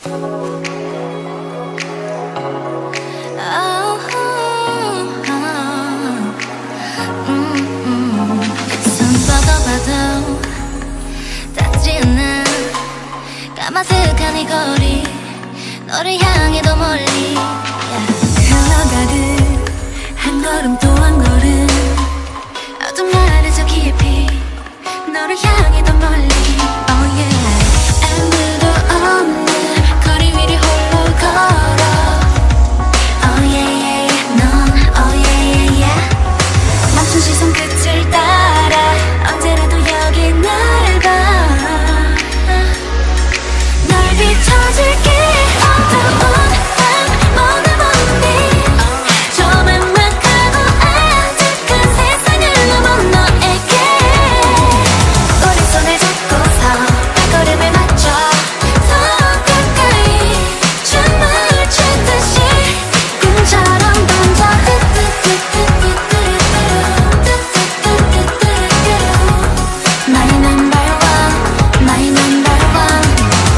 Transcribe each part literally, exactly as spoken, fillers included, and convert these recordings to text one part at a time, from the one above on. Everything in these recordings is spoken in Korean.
까마득한 이 거리 너를 향해 더 멀리 흘러가듯 한 걸음 또 한 걸음 어둠 아래 저 깊이 너를 향해 더 멀리 Oh yeah 아무도 없는 거리 위를 홀로 걸어 Oh yeah yeah 넌 Oh yeah yeah yeah 멈춘 시선 끝을 따라 언제라도 여기 날 봐 비춰줄게 어두운 밤 머나먼 빛 조망막하고 아득한 세상을 넘어 너에게 우리 손을 잡고서 발걸음을 맞춰 더 가까이 춤을 추듯이 꿈처럼 던져 My number one, my number one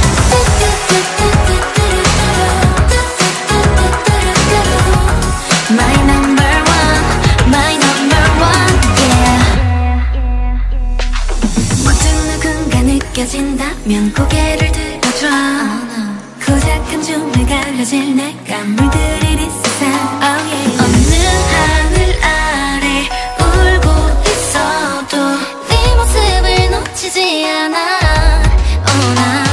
My number one, my number one, yeah. 모든 누군가 느껴진다면 고개를 들어줘. 고작한 춤에 가려질 내가 물들일 이 세상. Oh yeah. 어느 하늘 아래 울고 있어도 네 모습을 놓치지 않아. Oh, 나